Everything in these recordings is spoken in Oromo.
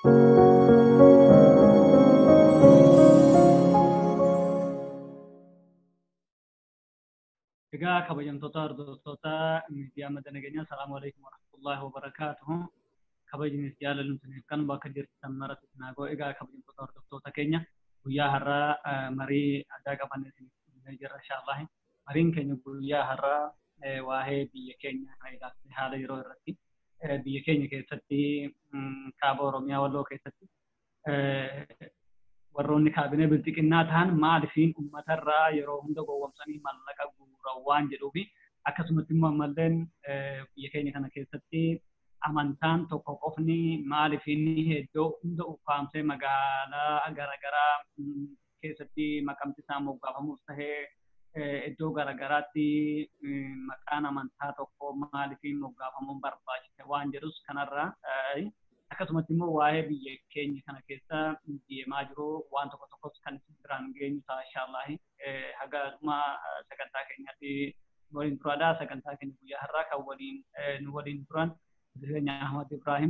Egaa kabajamtoota hordoftoota miidiyaa madda nageenyaa salaamu alaikum warahmatullahi wabarakatuhu. Kabajnis jaalalumsiniif kan bakka jirtan maratti naagoo. Egaa kabajamtoota hordoftoota keenya guyyaa har'aa marii addaa qabanne isiniif jirra inshaallah. Mariin keenya guyyaa har'aa waa'ee biyya keenya kana ilaalchise haala yeroo irratti biyya keenya keessatti kaaba Oromiyaa Walloo keessatti warroonni kaabinee bilxiqinnaa ta'an maalifiin uummatarraa yeroo hunda gowwomsanii mallaqa guuran waan jedhuufi akkasumatti immoo ammalleen biyya keenya kana keessatti amantaan tokko qofni maalifiin iddoo hunda ukkaamsee magaalaa garaagaraa keessatti maqamti isaa moggaafamuus tahee iddoo garaagaraatti maqaan amantaa tokko maalifiin moggaafamuun barbaachise waan jedhus kanarraa akkasumatti immoo waa'ee biyya keenya kana keessa deemaa jiru waan tokko tokkos kan biraan geenyu ta'a inshaallah. Haga dhuma sagantaa keenyaatti waliin turaadha. Sagantaa keenya guyyaa har'aa kan nu waliin turan keenya Ahmad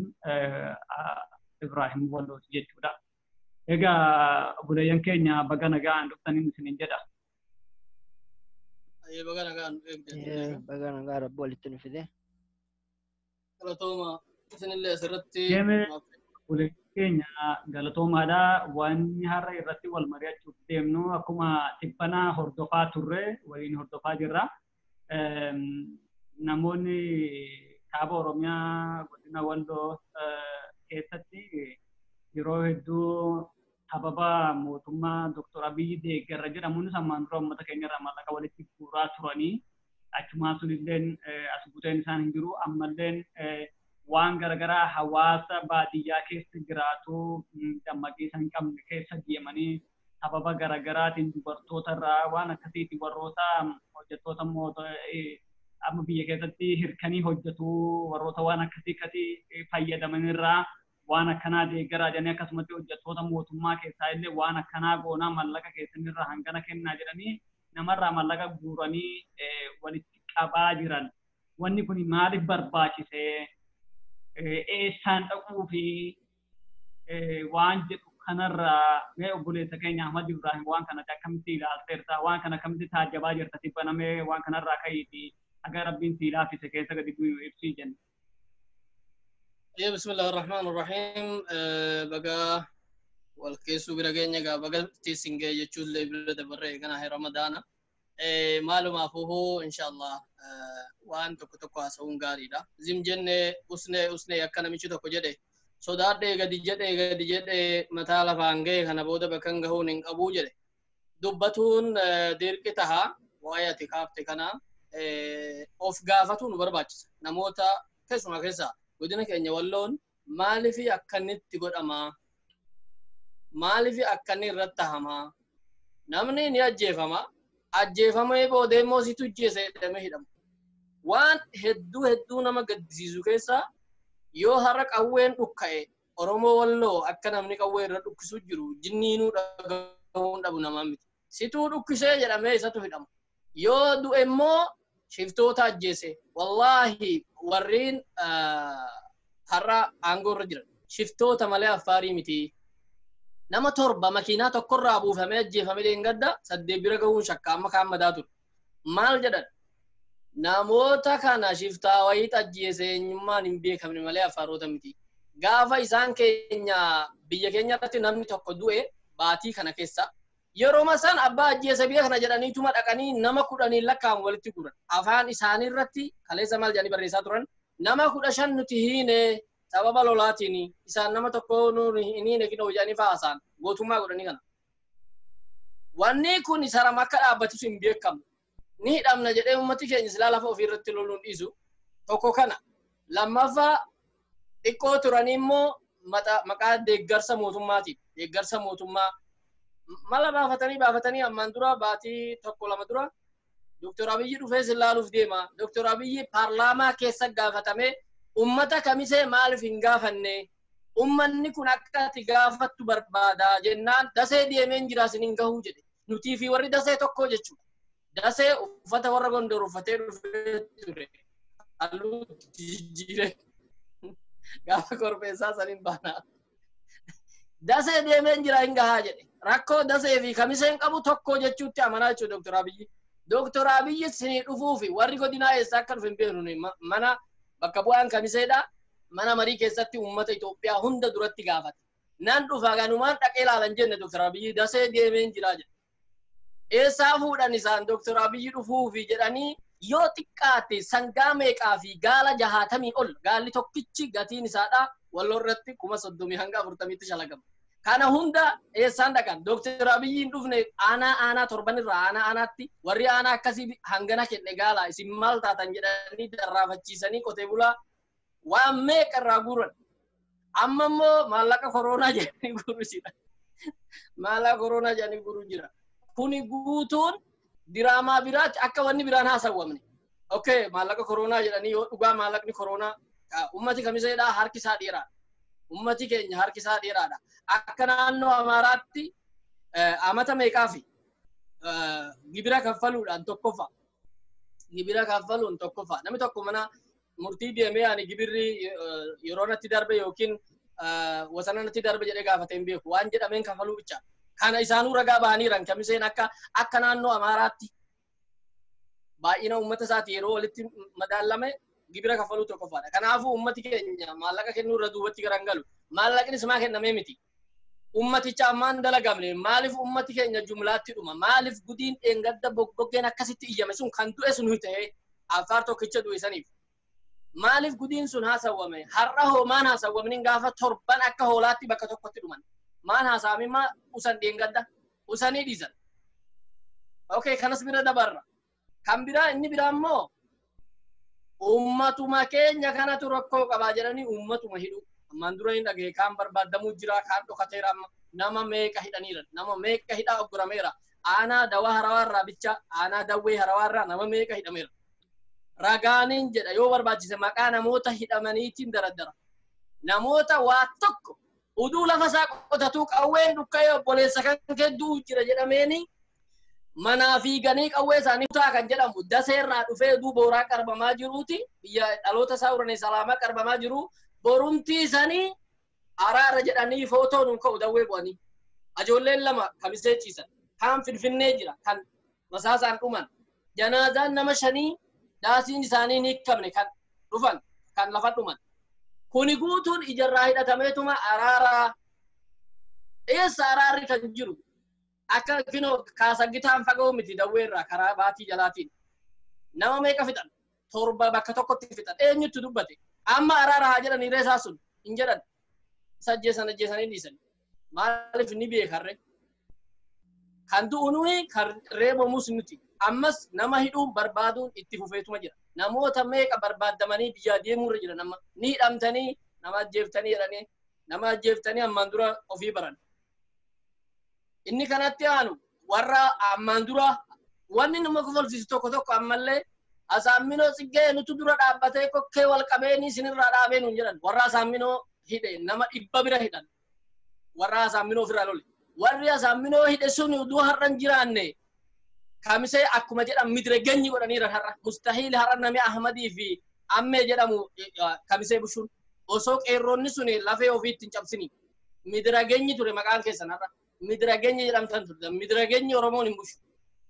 Ibrahim Wallooti jechuudha. Egaa buleeyyan keenya baga nagaan dhuftaniin isiniin jedha. Baga nagaa rabbi walitti nu fide. Galatooma isinillee asirratti buleeyyan keenya galatoomaadha. Wanni har'a irratti wal mari'achuuf deemnu akkuma dhiphanaa hordofaa turre waliin hordofaa jirra. Namoonni kaaba Oromiyaa godina Walloo keessatti yeroo hedduu sababa mootummaa Dr. Abiy deeggarra jedhamuun sammaan dura uummata keenya irraa maallaqa walitti guuraa turanii achumaa sunilleen as buuteen isaan hin jiru ammalleen waan garaagaraa hawaasa baadiyyaa keessa jiraatu dammaqii hin qabne keessa deemanii sababa garaagaraatiin dubartoota irraa waan akkasiiti warroota hojjettoota amma biyya keessatti hirkanii hojjetu warroota waan akkasii fayyadaman irraa waan akkanaa deeggaraa jedhanii akkasumatti hojjettoota mootummaa keessaa illee waan akkanaa goonaa mallaqa keessanirraa hangana kennaa jedhanii namarraa mallaqa guuranii walitti qabaa jiran. Wanni kun maaliif barbaachisee eessaan dhaquu fi waan jedhu kanarraa mee obboleessa keenya Ahmad Ibrahim waan kanatti akkamitti ilaalteerta waan kana akkamitti taajjabaa jirta tibbanamee waan kanarraa ka'iiti agar rabbiin si laafise keessa gadi bu'u ibsii jenna. بسم الله الرحمن الرحيم بقى والكيسو برجعني جا بقى تيسينجي يجول لي بلد بري كنا هي رمضان معلومة فوه إن شاء الله وان تكو هسون غاري دا زم جنة أسنة يكنا ميشو تكو جده صدار ده قد جده مثلا فانجي كنا بودا بكن جهون أبو جده دبتون دير كتها وآية تكاف تكنا أوف غافتون برباچ نموتا كسمة كسا godina keenya Walloon maalifi akkanitti godhama maalifi akkani irratti tahama namni ni ajjeefamee boodee immoo situ jeesee hidhame hidhamu waan hedduu nama gaddisiisu keessa yoo har'a qawween dhukka'e Oromoo Walloo akka namni qawwee irra dhukkisu jiru jinniinuu dhagahuun dhabu namaa miti situu dhukkisee jedhamee isatu hidhamu yoo du'e immoo shiftoota ajjeese wallahi warreen har'a aangoo irra jiran shiftoota malee affaarii miti nama torba makiinaa tokkorraa buufamee ajjeefamee deengadda saddeet bira gahuun shakka amma kaan madaa ture maal jedhan namoota kana shiftaa wayii ajjeese eenyummaan hin beekamne malee affaaroota miti gaafa isaan keenya biyya keenya irratti namni tokko du'e baatii kana keessa yeroo masan abbaa ajjeese biyya kana jedhaniituma dhaqanii nama 10 lakkaan walitti guuran afaan isaanii irratti kaleessa maal jedhanii barreessaa turan nama 15 nuti hiine sababa lolaatiin isaan nama tokko hiine kidoo jedhanii faasaan gootummaa godhanii kana wanni kun isaram akka dhaabbatus hin beekamu ni hidhamna jedhee ummati keenya silaa lafa ofii irratti loluun dhiisu tokko kana lammaffaa xiqqoo turanii immoo maqaa deeggarsa mootummaatiin deeggarsa mootummaa mala baafatanii ammaan dura baatii tokko lama dura Dr. Abiy dhufee silaaluuf deema. Dr. Abiy paarlaamaa keessa gaafatame ummata kamisee maaliif hin gaafanne ummanni kun akka ati gaafattu barbaada jennaan dasee deemeen jira isiniin gahuu jedhe. Nutii fi warri dasee tokko jechuudha. Dasee uffata warra Gondor uffatee dhufee ture. Halluu jijjiire gaafa korbeessaa saniin baana. Dasee deemee jira hin gahaa jedhe. Rakkoo dasee fi kamiseen qabu tokko jechuutti amanaa jechuudha Dr. Abiyyi. Dr. Abiyyi sinii dhufuu fi warri godinaa eessaa akka dhufe hin beeknu mana bakka bu'aan kamiseedha. Mana marii keessatti uummata Itoophiyaa hunda duratti gaafate. Nan dhufa ganumaan dhaqee ilaalan jenne Dr. Abiyyi dasee deemee jira jedhe. Eessaa fuudhan isaan Dr. Abiyyi dhufuu fi jedhanii yoo xiqqaate sangaa meeqaa fi gaala 60 ol gaalli tokkichi gatiin isaadha walirratti 30,000 hanga 40,000 shalagama. Kana hunda eessaan dhaqan Dr. Abiyyiin dhufne aanaa torban irraa aanaatti warri aanaa akkasii hangana kenne gaala isin maal taatan jedhanii darraafachiisanii qotee bulaa waan meeqa irraa guuran. Amma immoo maallaqa koronaa jedhanii guuru jira. Maallaqa koronaa jedhanii guuru jira. Kuni guutuun diraamaa biraatti akka wanni biraan haasawwamne. Okay, maallaqa koronaa jedhanii yoo dhugaa maallaqni koronaa ummati kamiseedhaa harki isaa dheeraadha. Ummati keenya harki isaa dheeraadha. Akka naannoo Amaaraatti amata meeqaafi gibira kaffaluudhaan tokkoffaa. Gibira kaffaluun tokkoffaa. Namni tokko mana murtii deemee ani gibirri yeroo natti darbe yookiin wasana natti darbe jedhee gaafatee hin beeku. Waan jedhameen kaffaluu bicha. Kana isaanuu ragaa bahaniiran kamiseen akka naannoo Amaaraatti baay'ina uummata isaati yeroo walitti madaalame gibira kaffaluu tokkoffaadha. Kanaafuu uummati keenya maallaqa kennuu irra duubatti garangalu. Maallaqni ismaa kennamee miti. Ummaticha ammaan dalagamne maaliif ummati keenya jumlaatti dhuma? Maaliif gudiin dheengadda boggeen akkasitti iyyame sun kan du'e sun ta'ee Affaar tokkicha du'e saniif? Maaliif gudiin sun haasawwame? Har'a hoo maan haasawwamni gaafa torban akka hoolaatti bakka tokkotti dhuman? Maan haasawame maa usan dheengadda? Usanii dhiisan. Okay, kanas bira dabarra. Kan biraa inni biraa immoo ummatuma keenya kanatu rakkoo qabaa jedhanii ummatuma hidhu. Ammaan dura hin dhagee kaan barbaadamuu jira kaan dhokateera amma nama meeqa hidhaniira nama meeqa hidhaa oggurameera aanaa dawaa harawaarraa bicha aanaa dawwee harawaarraa nama meeqa hidhameera. Ragaaniin jedha yoo barbaachise maqaa namoota hidhamaniitiin daraddara. Namoota waa tokko uduu lafa isaa qotatuu qawween dhukka'ee obboleessa kan kedduu jira jedhameeni manaa fiiganii qawwee isaanii kutaa kan jedhamu daseerraa dhufee uduu booraa qarbamaa jiruuti biyya dhaloota isaa uranii salaamaa qarbamaa jiru borumtii isaanii araara jedhanii footoo nuun ka'u dawwee bu'anii ajoolleen lama kamisee ciisan kaan finfinnee jira kan masaasaan dhuman janaazaan nama 5 daasiin isaanii ni hiikamne kan dhufan kan lafa dhuman kuni guutuun ijarraa hidhatameetuma araara eessa araarri kan jiru akka kinoo kaasagitaan fagoo miti dawweerraa karaa baatii jalaatiin nama meeqa fixan torba bakka tokkotti fixan eenyutti dubbate amma araara haa jedhanii reesaa sun hin jedhan sajjeesanii dhiisan maaliif ni beekarre kan du'unuyi kan reebamus nuti ammas nama hidhuun barbaaduun itti fufeetuma jira namoota meeqa barbaadamanii biyyaa deemuurra jira nama ni hidhamtanii nama ajjeeftanii jedhanii nama ajjeeftanii ammaan dura ofii baran inni kanatti aanu warra ammaan dura wanni nama kufalsiisu tokko ammallee Asaminoo Tsiggee nutu dura dhaabbatee kokkee wal qabeeni sinirraa dhaabee nuun jedhan warra Asaminoo hidhe nama 100 bira hidhan warra Asaminoo ofirraa lole warri Asaminoo hidhe sun uduu har'an jiraanne kamisee akkuma jedhan midire genyi godhaniira har'a mustahiil har'a nami Ahmadii fi ammee jedhamu kamisee bushuun osoo qeerroonni sun lafee ofiitti hin cabsini midire genyi ture maqaan keessan har'a midire genyi jedhamtan ture midire genyi Oromoon hin bushu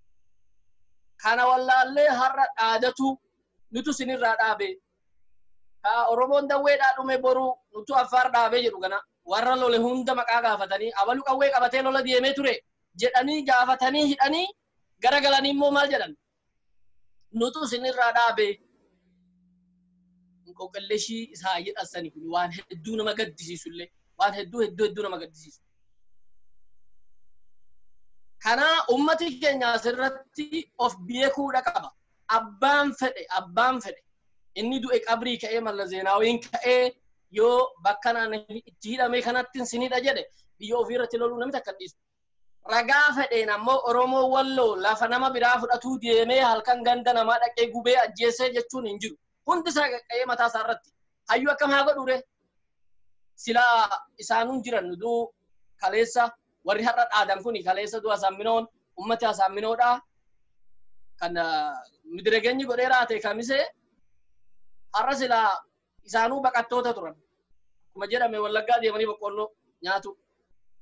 kana wallaallee har'a dhaadatu nutu sinirraa dhaabe ka Oromoon dawweedhaa dhume boru nutu Affaar dhaabee jedhu gana warra lole hunda maqaa gaafatanii abalu qawwee qabatee lola deemee ture jedhanii gaafatanii hidhanii garagalanii immoo maal jedhan nutu sinirraa dhaabe qoqqalleshii isaa jedhasanii kun waan hedduu nama gaddisiisullee waan hedduu nama gaddisiisu. Kana ummati keenya asirratti of beekuudha qaba. Abbaan fedhe inni du'e qabrii ka'ee Mallas Zeenaawiin ka'ee yoo bakka naan itti hidhamee kanatti sinidha jedhe biyya ofii irratti loluu namni takka dhiisu. Ragaa fedheen ammoo Oromoo Walloo lafa nama biraa fudhatuu deemee halkan ganda namaa dhaqee gubee ajjeesee jechuun hin jiru. Hundi isaa qaqqa'ee mataa isaa irratti hayyuu akkam haa godhuure silaa isaanuun jiran duu kaleessa warri har'a dhaadan kuni kaleessa du'a Asaminoon ummati Asaminoodha kan midire genyi godhee raate kamisee har'a silaa isaanuu baqattoota turan kuma jedhame Wallaggaa deemanii boqqolloo nyaatu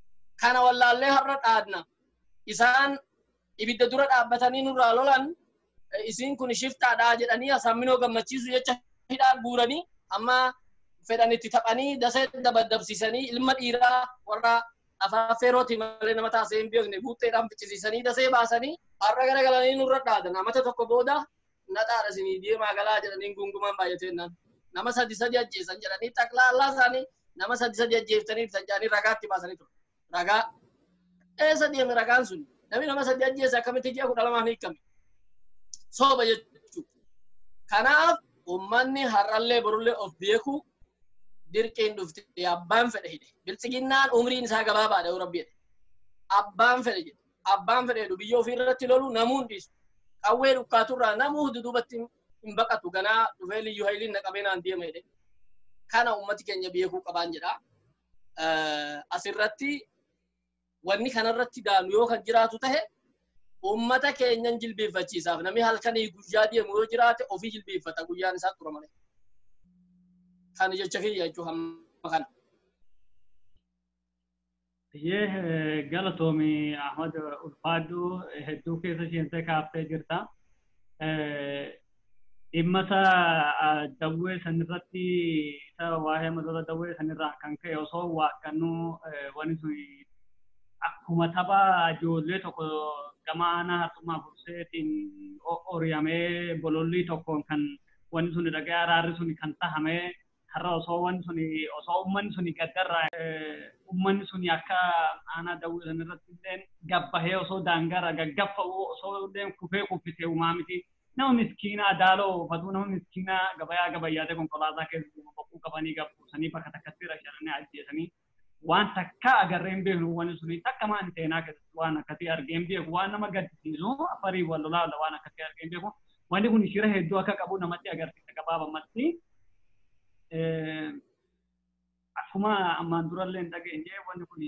kana wallaallee har'a dhaadna isaan ibidda dura dhaabbatanii nurraa lolan isin kun shiftaadhaa jedhanii asamminoo gammachiisu jecha hidhaan guuranii amma fedhanitti taphanii dasee dabaddabsiisanii ilma dhiiraa warra afaaffeerooti malee nama taasee hin beekne buutteedhaan ficcisiisanii dasee baasanii har'a garagalanii nurra dhaadan amata tokko booda nadhaadha isinii deemaa galaa jedhanii gungumaan baay'ateennaan nama sadi ajjeesan jedhanii xaqlaallaa isaanii nama sadi ajjeeftanii tajjaanii ragaatti baasanii ture ragaa eessa deeme ragaan sun namni nama sadi ajjeese akkamitti ji'a 12 hiikame sooba jechuudha. Kanaaf ummanni har'allee borullee of beeku dirqiin dhufte abbaan fedhe hidhe biltsiginnaan umriin isaa gabaabaadha yoo rabbi jedhe abbaan fedhe jedhe abbaan fedhe jedhu biyya ofii irratti lolu namuun dhiisu qawwee dhukkaaturraa namuu duubatti hin baqatu ganaa dhufee liyyuu hayliin naqabee naan deema jedhe kana ummati keenya beekuu qabaan jedha. Asirratti wanni kanarratti daanu yoo kan jiraatu tahe ummata keenyan jilbeeffachiisaaf namni halkanii guyyaa deemu yoo jiraate ofii jilbeeffata guyyaan isaa tura malee. Kan jecha kiyya jechuun hamma kana. Yee galatoomi Ahmad ulfaadhu hedduu keessa seentee kaaftee jirta. Dhimmata dawwee sanirratti isa waa'ee matoota dawwee sanirraa kan ka'e osoo waaqannu wanni sun akkuma tapha ijoollee tokko gama aanaa hartummaa burseetiin oriyamee bolollii tokkoon kan wanni sun dhagee araarri sun kan tahamee har'a osoo wanni sun osoo ummanni sun gaddarraa ummanni sun akka aanaa dawwee sanirratti illee gabbahee osoo daangarra gaggaffa'u osoo illee kufee kuffisee uumaa miti. Nama miskiina adaaloo fatuu nama miskiina gabayyaatee konkolaataa keessa deemu boqquu qabanii gabbuusanii bakka takkatti rashananii ajjeesanii waan takka agarreen beeknu wanni suni takka maan seenaa keessatti waan akkasii argeen beeku waan nama gaddisiisu afarii wal lolaa waan akkasii argeen beeku wanni kun shira hedduu akka qabu namatti agarsiisa gabaabamatti akkuma ammaan durallee hin dhageenye wanni kun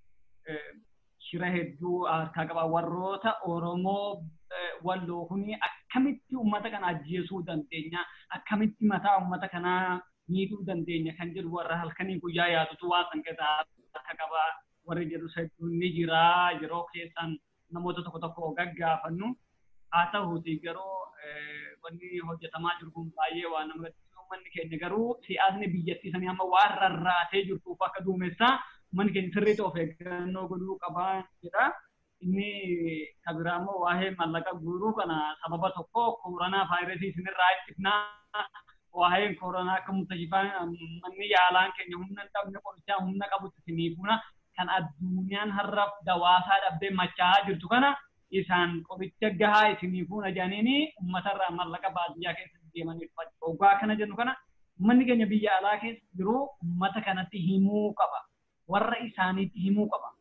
shira hedduu harkaa qaba warroota Oromoo walloo kuni akkamitti ummata kana ajjeesuu dandeenya akkamitti mataa ummata kanaa miidhuu dandeenya kan jedhu warra halkanii guyyaa yaadutu waan san keessaa akka qaba warri jedhu hedduun ni jira yeroo keessan namoota tokko gaggaafannu haa ta'uuti garuu wanni hojjetamaa jiru kun baay'ee waan nama gaddisiisu ummanni keenya garuu siyaasni biyyattii sanii amma waan rarraatee jirtuuf akka duumessaa ummanni keenya sirriitti of eeggannoo godhuu qabaa jedha. Inni kabiraammoo waa'ee mallaqa guuruu kana sababa tokko koronaa vaayirasii isinirraa ittifnaa waa'een koronaa akka murteessifaan manni yaalaan keenya humna hin qabne qorichaa humna qabutti isiniifuna kan addunyaan har'a dawaasaa dhabdee machaa'aa jirtu kana isaan qoricha gahaa isiniifuna jedhaniini uummatarraa mallaqa baadiyyaa keessa deemanii ogaa kana jennu kana manni keenya biyya alaa keessa jiru uummata kanatti himuu qaba warra isaaniitti himuu qaba.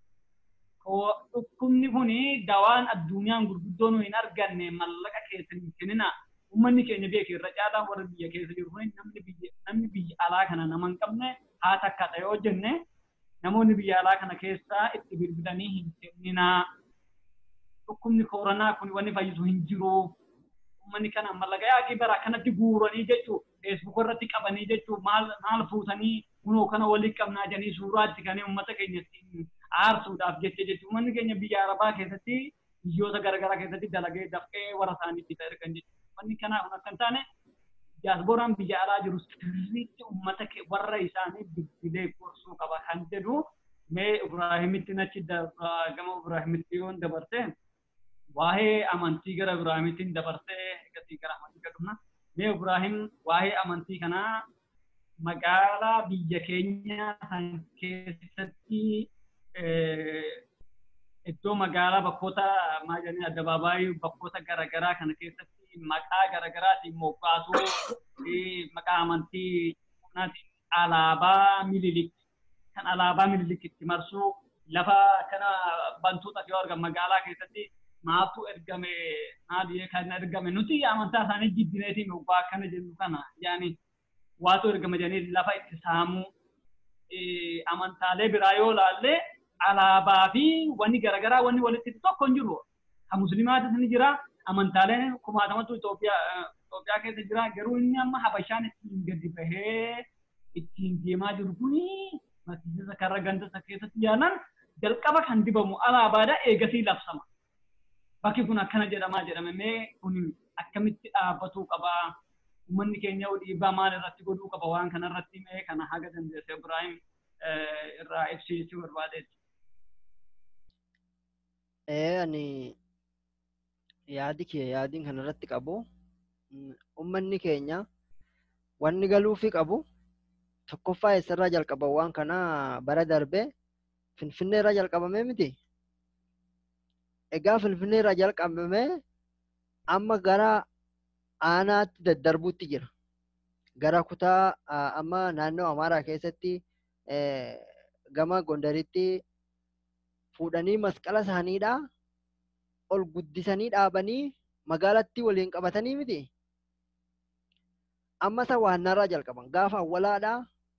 Dhukkubni kuni dawaan addunyaan gurguddoon hin arganne mallaqa keessa hin kennina ummanni keenya beekee irra caalaa warra biyya keessa jiru kuni namni biyya alaa kana nama hin qabne haa takka ta'ee jenne namoonni biyya alaa kana keessaa itti bilbilanii hin kennina dhukkubni koronaa kun wanni fayyisu hin jiru ummanni kana mallaqa yaaqii bara kanatti guuranii jechuu feesbuuk irratti qabanii jechuu maal fuutanii kunoo kana waliin qabnaa jedhanii suuraatti kan uummata keenyatti aarsuudhaaf jechuun uummanni keenya biyya Arabaa keessatti biyyoota garaagaraa keessatti dalagee dafqee warra isaaniitti ergan jechuudha. Wanni kanaa kun akka hin taane diyaaspooraan biyya alaa jiru sirriitti uummata warra isaanii bilbilee gorsuu qaba kan jedhu mee Ibraahimitti nachi gama Ibraahimitti yoon dabarte waa'ee amantii gara Ibraahimitti dabarsee gatii gara amantii gadhumna mee Ibraahim waa'ee amantii kanaa magaalaa biyya keenya san keessatti iddoo magaalaa bakkoota maajanii addabaabaayii bakkoota garaagaraa kana keessatti maqaa garaagaraatiin moggaasuu maqaa amantii alaabaa Minilik itti marsuu lafa kana bantuuta yoo argan magaalaa keessatti maatu ergame kan ergame nuti amantaa isaanii jibbineetiin moggaa akkana jennu kana yaani waatu ergame jedhanii lafa itti saamuu amantaalee biraa yoo laallee alaabaa fi wanni garaagaraa wanni walitti tokko hin jiru. Kan musliimaatis ni jira amantaaleen kumaatamatu Itoophiyaa keessa jira garuu inni amma habashaan ittiin gadi bahee ittiin deemaa jiru kuni masiisisa karra ganda keessatti yaalan jalqaba kan dibamu alaabaadha eegasii labsama. Bakki kun akkana jedhamaa jedhamee kun akkamitti dhaabbatuu qabaa? Uummanni keenya dhiibbaa maal irratti godhuu qaba waan kanarratti mee kana haga dandeesse Ibrahim irraa ibsiisuu barbaadeetti. Ani yaadiin kanarratti qabu uummanni keenya wanni galuufi qabu tokkoffaa eessarraa jalqaba waan kana bara darbee Finfinnee irraa jalqabamee miti. Egaa Finfinnee irraa jalqabamee amma gara aanaatti daddarbuutti jira. Gara kutaa amma naannoo Amaaraa keessatti gama Gondaritti fuudhanii masqala isaaniidhaa ol guddisanii dhaabanii magaalatti waliin qabatanii miti. Amma isa waannaarraa jalqaban gaafa awwalaadhaa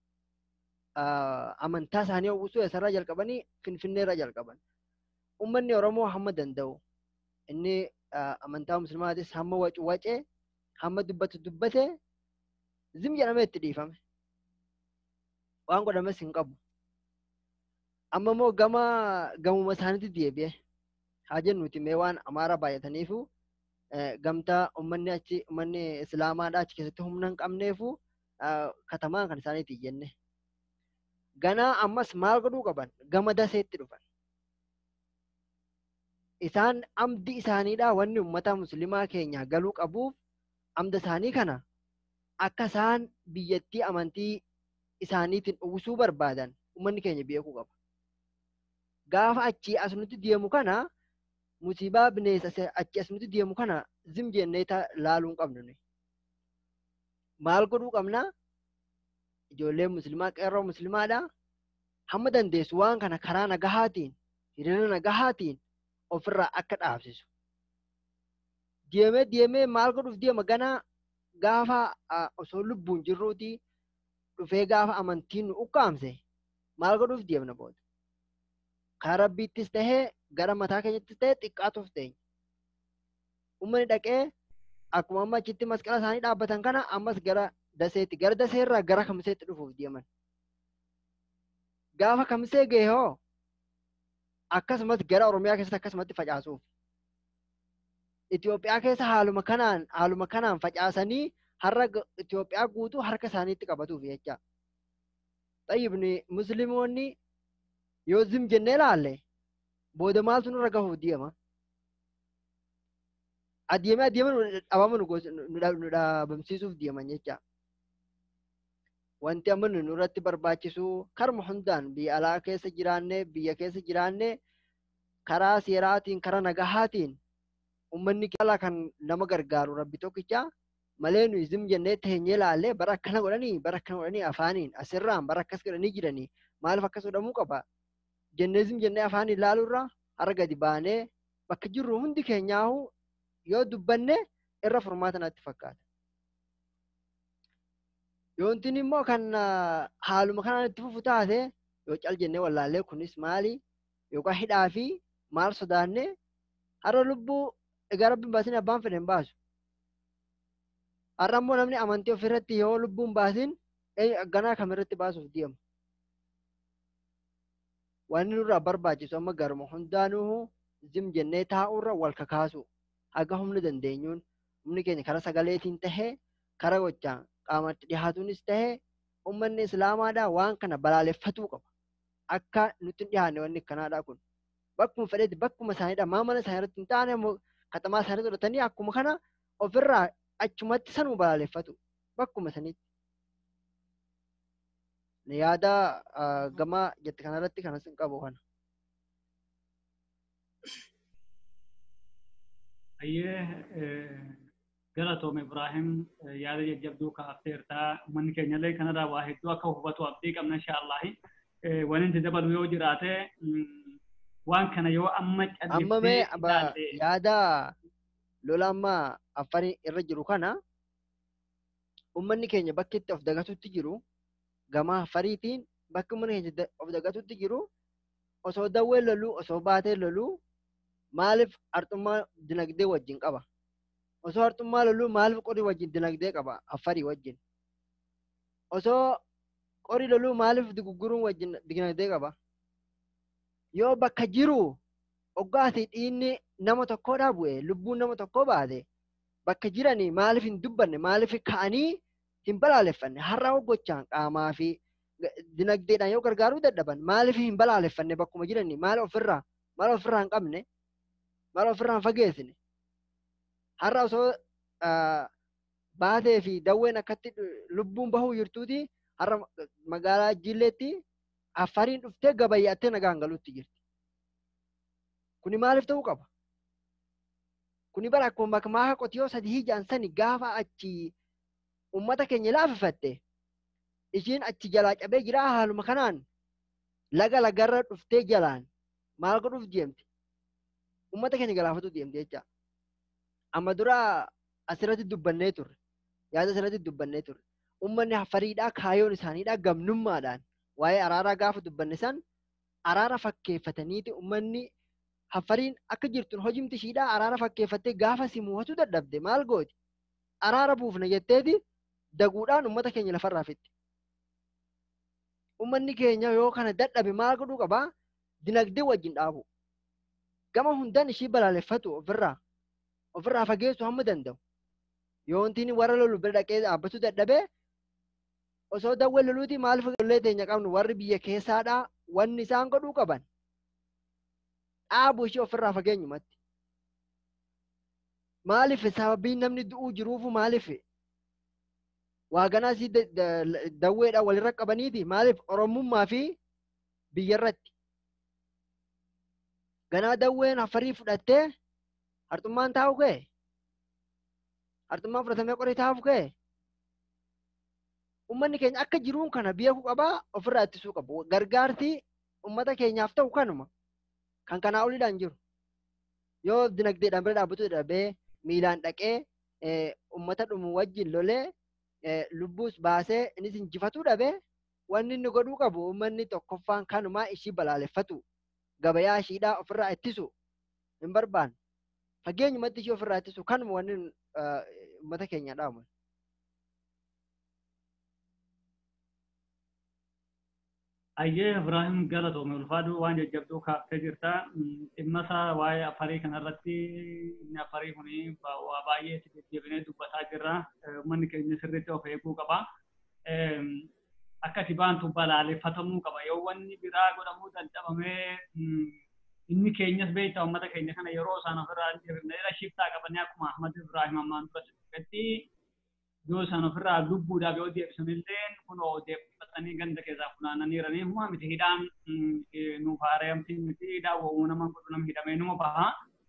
amantaa isaanii uwwisuu eessarraa jalqabanii Finfinneerraa jalqaban. Uummanni Oromoo hamma danda'u inni amantaa muslimaatis hamma wacee hamma dubbate zim jedhamee itti dhiifame. Waan godhames hin qabu. Amma immoo gamuma isaaniitti deebi'e. Haa jennuuti mee waan Amaaraa baay'ataniifu gamtaa uummanni Islaamaadhaa achi keessatti humna hin qabneefu katamaan kan isaaniitti jenne. Ganaa ammas maal godhuu qaban? Gama daseetti dhufan. Isaan amdi isaaniidhaa wanni uummata muslimaa keenya galuu qabuuf amda isaanii kana akka isaan biyyattii amantii isaaniitiin uwwisuu barbaadan uummanni keenya beekuu qaba. Gaafa achii as nuti deemu kana musiibaa bineensa achii as nuti deemu kana zim jennee laaluu hin qabnu. Maal godhuu qabna? Ijoolleen muslimaa qeerroo muslimaadhaa hamma dandeessu waan kana karaa nagahaatiin hiriira nagahaatiin ofirraa akka dhaabsisu. Deemee maal godhuuf deema ganaa gaafa osoo lubbuun jirruuti dhufee gaafa amantiin nu ukkaamse maal godhuuf deemna booda. Karaa Rabbiittis tahee gara mataa keenyattis tahee xiqqaatuuf ta'e. Uummanni dhaqee akkuma amma achitti masqala isaanii dhaabbatan kana ammas gara daseetti gara daseerraa gara kamiseetti dhufuuf deeman. Gaafa kamisee gahee hoo akkasumas gara Oromiyaa keessatti akkasumatti facaasuuf. Itoophiyaa keessa haaluma kanaan facaasanii har'a Itoophiyaa guutuu harka isaaniitti qabatuuf jecha. Tayyibni musliimoonni yoo zim jennee laalle booda maaltu nurra gahuuf deema? Adeemee dhabamu nu dhaabamsiisuuf deeman jecha. Wanti amma nurratti barbaachisu karma hundaan biyya alaa keessa jiraannee biyya keessa jiraannee karaa seeraatiin karaa nagahaatiin uummanni alaa kan nama gargaaru rabbi tokkicha malee nuyi zim jennee teenyee laallee bara akkana godhanii afaaniin asirraan bara akkas godhanii jiranii maaliif akkas godhamuu qaba jennee zim jennee afaaniin laaluurraa har'a gadi baanee bakka jirru hundi keenyaahu yoo dubbanne irra furmaata natti fakkaata. Yoontiin immoo kan haaluma kanaan itti fufu taate yoo cal jennee wallaallee kunis maali yookaan hidhaa fi maal sodaannee har'a lubbuu egaa rabbiin baasin abbaan fedhe hin baasu. Har'a immoo namni amantii ofirratti yoo lubbuun baasin ganaa kamirratti baasuuf deemu. Wanni nurraa barbaachisu amma garuma hundaanuu zim jennee taa'urra wal kakaasu haga humni dandeenyuun humni keenya karaa sagaleetiin tahee karaa gochaan qaamatti dhihaatuunis tahee uummanni islaamaadhaa waan kana balaaleffatuu qaba. Akka nutti hin dhihaanne wanni akkanaadhaa kun. Bakkuma fedhetti bakkuma isaaniidha mana isaanii irratti hin taane katamaa isaanii godhatanii akkuma kana ofirraa achumatti sanuma balaaleffatu bakkuma sanitti. Yaada gama jette kanarratti kanas hin qabu kana. Galatoom Ibrahim yaada jajjabduu kaafteertaa uummanni keenya illee kanarraa waa hedduu akka hubatu abdii qabna inshaallahi. Waan inni dabalu yoo jiraate waan kana yoo amma callisee yaada lola amma Affarii irra jiru kana uummanni keenya bakki itti of dagatutti jiru gama Affariitiin bakki uummanni keenya of dagatutti jiru osoo dawwee loluu osoo baatee loluu maaliif arxummaa dinagdee wajjin qaba? Osoo arxummaa loluu maaliif qorii wajjin dinagdee qaba Affarii wajjin? Osoo qorii loluu maaliif gugguruun wajjin dinagdee qaba? yoo bakka jiru oggaati dhiinni nama tokkodhaa bu'e lubbuun nama tokkoo baate bakka jiranii maaliif hin dubbanne maaliif ka'anii hin balaaleffanne har'a gocchaan qaamaa fi dinagdeedhaan yoo gargaaruu dadhaban maaliif hin balaaleffanne bakkuma jiranii maal ofirraa hin qabne maal ofirraa hin fageessine har'a osoo baatee fi dawween akkatti lubbuun bahuu jirtuuti har'a magaalaa Jilleetti Afariin dhuftee gabayyattee nagaan galuutti jirti. Kuni maaliif ta'uu qaba? Kuni bara akkuma maaka qotiyoo sadii jaansani gaafa achi ummata keenya laafifatte ishiin achi jalaa cabee jira haaluma kanaan lagarra dhuftee jalaan maal godhuuf deemti? Ummata keenya galaafatu deemti jecha. Amma dura asirratti dubbannee turre. Yaada asirratti dubbannee turre. Ummanni Afariidhaa kaayoon isaaniidhaa gamnummaadhaan waa'ee araaraa gaafa dubbanne san araara fakkeeffataniiti ummanni Afariin akka jirtuun hojimti ishiidhaa araara fakkeeffattee gaafa si muuhatu dadhabde maal gooti? Araara buufna jetteeti daguudhaan ummata keenya lafarraa fitti. Ummanni keenya yoo kana dadhabe maal godhuu qabaa? Dinagdee wajjin dhaabu. Gama hundaan ishii balaaleffatu ofirraa fageessu hamma danda'u. Yoo wanti warra lolu bira dhaqee dhaabbatu dadhabee osoo dawwee loluuti maaliif ijoollee teenya qabnu warri biyya keessaadhaa wanni isaan godhuu qaban dhaabu ishee ofirraa fageenyumatti. Maaliif sababiin namni du'uu jiruufu maaliif waa ganaa si dawweedhaan walirra qabaniiti maaliif oromummaa fi biyyarratti ganaa dawween Afarii fudhattee hartummaan taa'u ka'e hartummaan fudhatamee qorii taa'u ka'e ummanni keenya akka jiruun kana beekuu qabaa ofirraa ittisuu qabu. Gargaarti ummata keenyaaf ta'u kanuma kan kanaa oliidhaan jiru. Yoo dinagdeedhaan bira dhaabbatu dadhabee miilaan dhaqee ummata dhumu wajjin lolee lubbuus baasee innis injifatuu dhabee wanni inni godhuu qabu ummanni tokkoffaan kanumaa ishii balaaleffatu gabayaa ishiidhaa ofirraa ittisu hin barbaanne. Fageenyumatti ishii ofirraa ittisu kanuma wanni ummata keenya dhaamu. Ayyee Ibrahim galatoome ulfaaduu waan jajjabduu kaaftee jirta. Dhimma isaa waa'ee Afarii kanarratti inni Afarii kuni waa baay'ee itti deddeebinee dubbataa jirra. Uummanni keenya sirriitti of eeguu qaba. Akka itti baantu balaaleffatamuu qaba. Yoo wanni biraa godhamuu dadhabamee inni keenyas beektaa uummata keenya kana yeroo isaan ofirraa deebifnee shiftaa qabanii akkuma Ahmad Ibrahim ammaan dura sirriitti yoo isaan ofirraa lubbuudhaaf yoo deebisanillee kunoo deebifatanii ganda keessaa funaananiiranii humna miti hidhaan nuuf haarayamtii miti hidhaa wa'uu nama godhu nama hidhamee numa baha.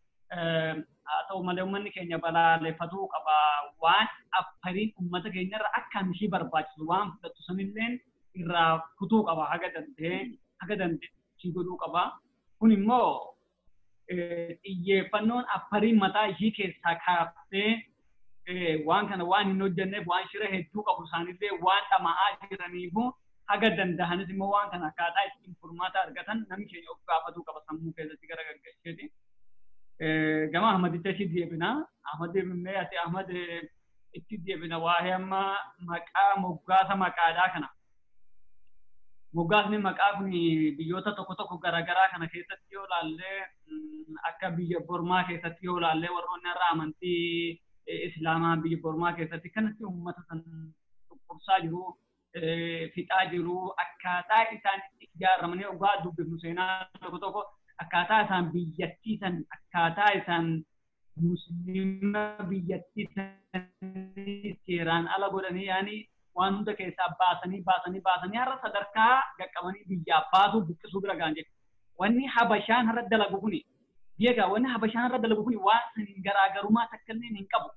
Haa ta'u malee uummanni keenya balaaleffatuu qaba. Waan Afariin uummata keenyarra akkaan ishii barbaachisu waan fudhattu sanillee irraa kutuu qaba haga dandeettii godhuu qaba. Kun immoo xiyyeeffannoon Afariin mataa ishii keessaa kaaftee waan kana waan hin hojjenneef waan shira hedduu qabu isaanillee waan dhama'aa jiraniifu haga danda'anis immoo waan kana akkaataa ittiin furmaata argatan namni keenya of gaafatuu qaba sammuu keessatti gara gaggeesseeti. Gama Ahmaditti achi deebina. Ahmad deebinee ati Ahmad itti deebina waa'ee amma maqaa moggaasa maqaadhaa kana. Moggaasni maqaa kun biyyoota tokko garaagaraa kana keessatti yoo ilaallee akka biyya Bormaa keessatti yoo ilaallee warroonni irraa amantii Islaamaa biyya Bormaa keessatti kanatti uummata san dhukkubsaa jiru fixaa jiru akkaataa isaan ijaaramanii ogaa dubbifnu seenaa tokko akkaataa isaan biyyattii san akkaataa isaan muslima biyyattii san seeraan ala godhanii yaani waan hunda keessaa baasanii har'a sadarkaa qaqqabanii biyyaaf baasuu buqqisuu bira ga'an jechuudha. Wanni Habashaan har'a dalagu kuni beekaa wanni Habashaan har'a dalagu kuni waan saniin garaagarummaa takkallee hin qabu.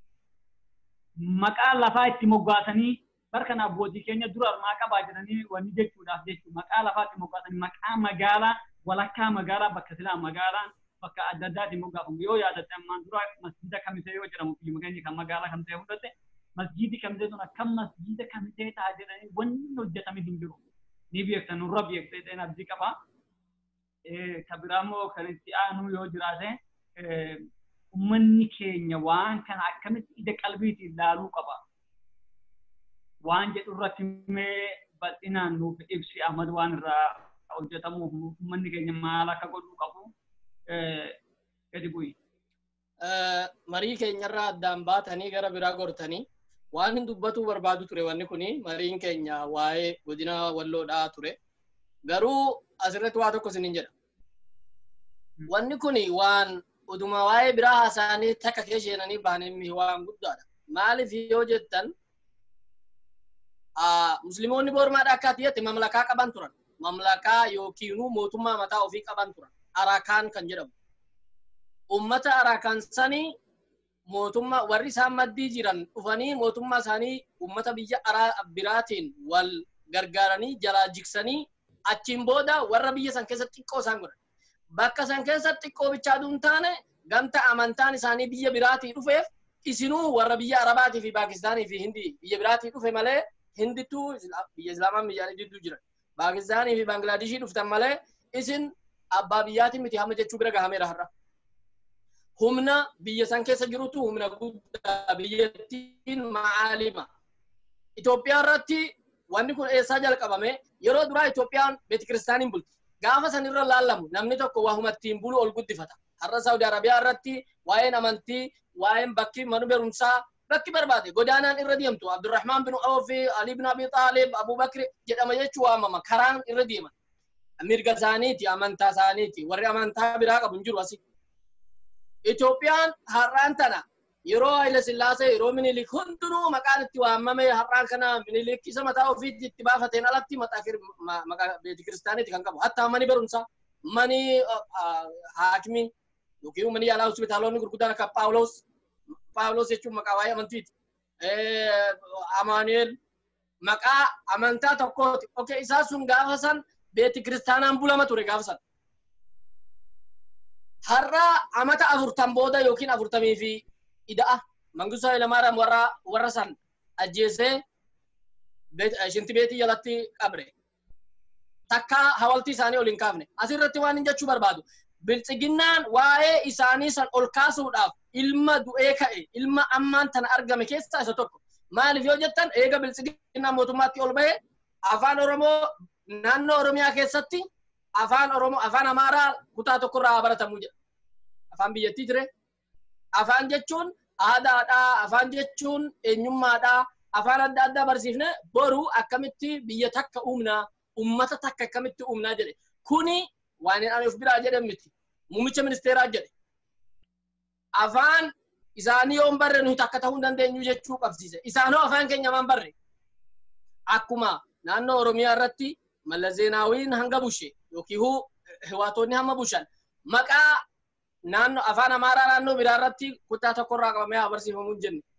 Maqaa lafaa itti moggaasanii barkan abbootii keenya dura armaa qabaa jiranii wanni jechuudhaaf jechuudha. Maqaa lafaa itti moggaasanii maqaa magaalaa walakkaa magaalaa bakka silaa magaalaan bakka adda addaatti moggaafamu yoo yaadatte ammaan dura masjida kamisee yoo jedhamu biyya keenya kan magaalaa kamisee hundatte masjidi kamisee sun akkam masjida kamisee ta'a jedhanii wanni hojjetame hin jiru. Ni beektan nurra beektee ta'een abdii qaba. Kabiraamoo kan itti aanu yoo jiraate ummanni keenya waan kana akkamitti ija qalbiitiin ilaaluu qaba. Waan jedhu irratti mee bal'inaan nuuf ibsi Ahmad waan irraa hojjetamuuf uummanni keenya maal akka godhuu qabu gadi bu'i. Marii keenyarraa addaan baatanii gara biraa gortanii waan hin dubbatuu barbaadu ture wanni kuni mariin keenya waa'ee godina walloodhaa ture. Garuu asirratti waa tokko isinin jedha. Wanni kuni waan oduma waa'ee biraa haasa'anii takka keesheenanii bahanimmi waan guddaadha. Maaliif yoo jettan musliimoonni boormaadha akkaati jette mamlakaa qaban turan. Mamlakaa yookiinuu mootummaa mataa ofii qaban turan. Arakaan kan jedhamu. Ummata Arakaan sanii mootummaa warri isaan maddii jiran dhufanii mootummaa isaanii ummata biyya biraatiin wal gargaaranii jalaa jiksanii achiin booda warra biyya san keessatti xiqqoo isaan godhan. Bakka san keessatti xiqqoo bichaaduu hin taane gamta amantaan isaanii biyya biraatii dhufeef isinuu warra biyya Arabaatii fi Paakistaanii fi Hindii biyya biraatii dhufe malee Hindittuu biyya Islaamaa biyya jidduu jiran. Paakistaanii fi Baanglaadeshii dhuftan malee isin abbaa biyyaatiin miti hamma jechuu bira gahameera har'a. Humna biyya san keessa jirutu humna guddaa biyyattiin maalima. Itoophiyaa irratti wanni kun eessaa jalqabame yeroo duraa Itoophiyaan beetikiristaaniin bulti. Gaafa san irra laallamu namni tokko waa humattiin bulu ol guddifata. Har'a Saudi Arabiyaa irratti waa'een amantii, waa'een bakki mana barumsaa bakki barbaade godaanaan irra deemtu. Abdurrahmaan bin Awf, Ali bin Abi Xaalib, Abu Bakr jedhama jechuu waamama. Karaan irra deeman. Mirga isaaniiti, amantaa isaaniiti. Warri amantaa biraa qabu hin jiru asii. Itoophiyaan har'aan tana yeroo Haile Sillaasee yeroo Minilik hundinuu maqaan itti waamame har'aan kana Minilik isa mataa ofiitti itti baafateen alatti maqaa beetikiristaaniiti kan qabu. Hatta mani barumsaa, mani haakimii yookiin mani yaalaa hospitaalonni gurguddaan akka Paawulos jechuun maqaa waa'ee amantiiti. Amaanu'eel maqaa amantaa tokkooti. Okey isaa sun gaafa san beetikiristaanaan bulama ture gaafa san. Har'a amata 40 booda yookiin 40 fi ida'a Mangistuu Hayilamaariyaam warra san ajjeesee shinti beetii jalatti qabre. Takka hawaltii isaanii ol hin kaafne. Asirratti waan hin jechuu barbaadu. Biltsiginnaan waa'ee isaanii san ol kaasuudhaaf ilma du'ee ka'e ilma ammaan tana argame keessaa isa tokko. Maaliif yoo jettan eega biltsiginnaan mootummaatti ol bahe afaan Oromoo naannoo Oromiyaa keessatti afaan Amaaraa kutaa tokkorraa baratamuu jedha. Afaan biyyattii ture. Afaan jechuun aadaadhaa, afaan jechuun eenyummaadhaa, afaan adda addaa barsiifne boru akkamitti biyya takka uumnaa, ummata takka akkamitti uumnaa jedhe. Kuni waan ani of biraa jedhe miti. Muummicha ministeeraa jedhe. Afaan isaanii yoo hin barre nuti akka ta'uu hin dandeenyu jechuu qabsiise. Isaanoo afaan keenya maan barre. Akkuma naannoo Oromiyaa irratti Mallas Zeenaawiin hanga bushe yookiin hiwaatonni hamma bushan maqaa naannoo afaan Amaaraa naannoo biraa irratti kutaa tokkorraa qabamee haa barsiifamuu hin jenne.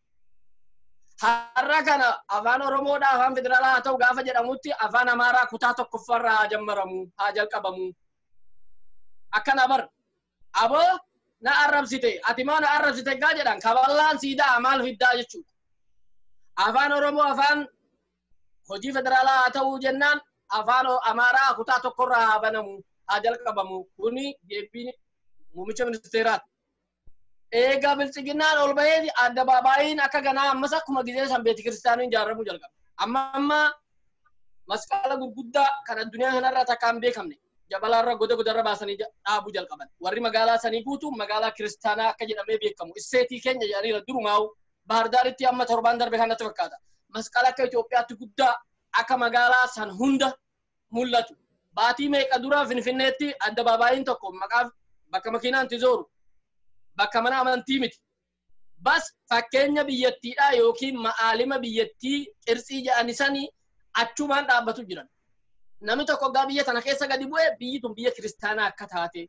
Har'a kana afaan Oromoodhaa afaan federaalaa haa ta'u gaafa jedhamutti afaan Amaaraa kutaa tokkoffaarraa haa jammaramu haa jalqabamu. Akkana bar aboo na arrabsite ati maa na arrabsite gaa jedhan kaballaan siidaa maal fiddaa jechuudha. Afaan Oromoo afaan hojii federaalaa haa ta'uu jennaan afaan Amaaraa kutaa tokkorraa haa banamu haa jalqabamu. Kuni deebiin muummicha ministeeraati. Eega biltsiginnaan ol bahee adda baabaayiin akka ganaa ammas akkuma gizee san beetikiristaaniin ijaarramuu jalqabe. Amma masqala gurguddaa kan addunyaa kanarraa takka hin beekamne jabalaarra godarra baasanii dhaabuu jalqaban. Warri magaalaa sanii guutuu magaalaa kiristaanaa akka jedhamee beekamu. Isseetii keenya jedhaniira durumaa'u Bahardaaritti amma torbaan darbe kanatti fakkaata. Masqala akka Itoophiyaatti guddaa akka magaalaa san hunda mul'atu. Baatii meeqa dura Finfinneetti adda baabaayiin tokko maqaa bakka makiinaan itti zooru bakka mana amantii miti. Bas fakkeenya biyyattiidhaa yookiin ma'aalima biyyattii qirxii jedhanisanii achumaan dhaabbatu jiran. Namni tokko gaa biyya tana keessa gadi bu'ee biyyi tun biyya kiristaanaa akka taate.